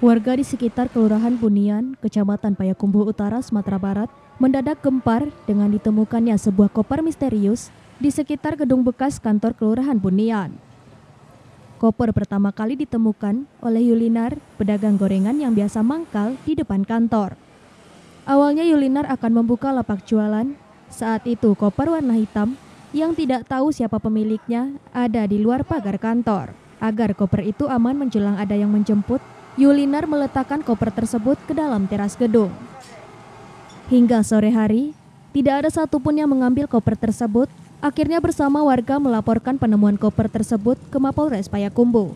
Warga di sekitar Kelurahan Bunian, Kecamatan Payakumbuh Utara, Sumatera Barat, mendadak gempar dengan ditemukannya sebuah koper misterius di sekitar gedung bekas kantor Kelurahan Bunian. Koper pertama kali ditemukan oleh Yulinar, pedagang gorengan yang biasa mangkal di depan kantor. Awalnya Yulinar akan membuka lapak jualan. Saat itu koper warna hitam yang tidak tahu siapa pemiliknya ada di luar pagar kantor. Agar koper itu aman menjelang ada yang menjemput, Yulinar meletakkan koper tersebut ke dalam teras gedung. Hingga sore hari, tidak ada satupun yang mengambil koper tersebut. Akhirnya bersama warga melaporkan penemuan koper tersebut ke Mapolres Payakumbuh.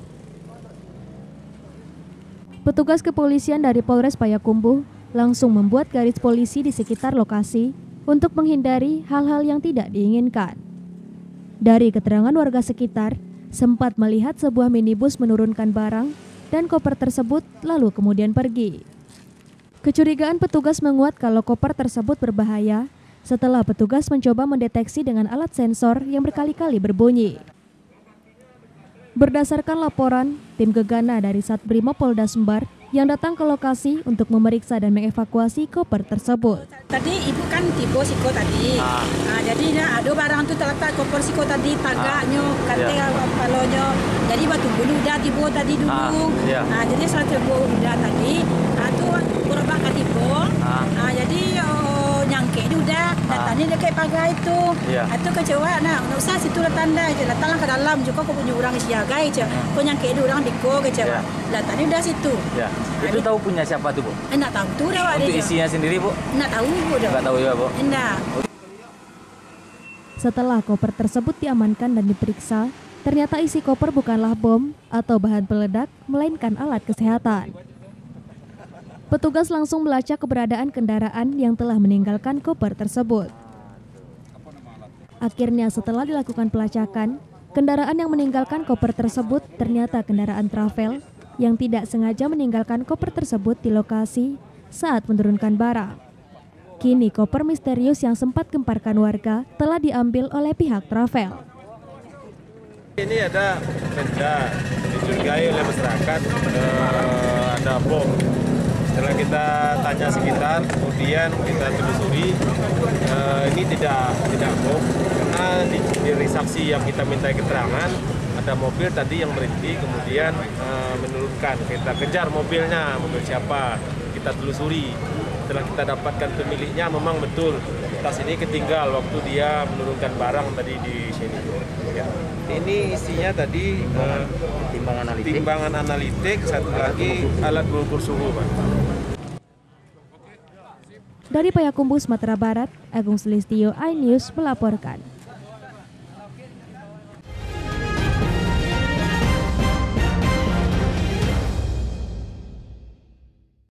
Petugas kepolisian dari Polres Payakumbuh langsung membuat garis polisi di sekitar lokasi untuk menghindari hal-hal yang tidak diinginkan. Dari keterangan warga sekitar, sempat melihat sebuah minibus menurunkan barang dan koper tersebut lalu kemudian pergi. Kecurigaan petugas menguat kalau koper tersebut berbahaya setelah petugas mencoba mendeteksi dengan alat sensor yang berkali-kali berbunyi. Berdasarkan laporan, tim gegana dari Satbrimob Polda Sumbar yang datang ke lokasi untuk memeriksa dan mengevakuasi koper tersebut. Tadi ibu kan tipu siko tadi, jadi ada barang tu terletak koper siko tadi, tagaknya, kantel palonya, jadi batu bulu udah tipu tadi dulu, jadi setelah tipu udah tadi, tu korban katipu, jadi nyangke udah, datanya dia kayak pagar itu, itu kecewa, nggak usah situ tanda aja, datanglah ke dalam juga kau punya orang siaga aja, kau nyangke dia orang diko kecewa, datanya udah situ. Itu tahu punya siapa tuh, Bu? Enggak tahu tuh dah. Untuk isinya sendiri, Bu? Enggak tahu, Bu. Enggak tahu ya, Bu? Enggak. Setelah koper tersebut diamankan dan diperiksa, ternyata isi koper bukanlah bom atau bahan peledak, melainkan alat kesehatan. Petugas langsung melacak keberadaan kendaraan yang telah meninggalkan koper tersebut. Akhirnya setelah dilakukan pelacakan, kendaraan yang meninggalkan koper tersebut ternyata kendaraan travel yang tidak sengaja meninggalkan koper tersebut di lokasi saat menurunkan barang. Kini koper misterius yang sempat gemparkan warga telah diambil oleh pihak travel. Ini ada benda dicurigai oleh masyarakat ada bom. Setelah kita tanya sekitar, kemudian kita telusuri, ini tidak bom karena dari saksi yang kita minta keterangan ada mobil tadi yang berhenti, kemudian menurunkan. Kita kejar mobilnya, mobil siapa, kita telusuri. Setelah kita dapatkan pemiliknya, memang betul tas ini ketinggal waktu dia menurunkan barang tadi di sini. Ya. Ini isinya tadi timbangan analitik, satu lagi alat mengukur suhu, Pak. Dari Payakumbuh, Sumatera Barat, Agung Sulistyo, iNews melaporkan.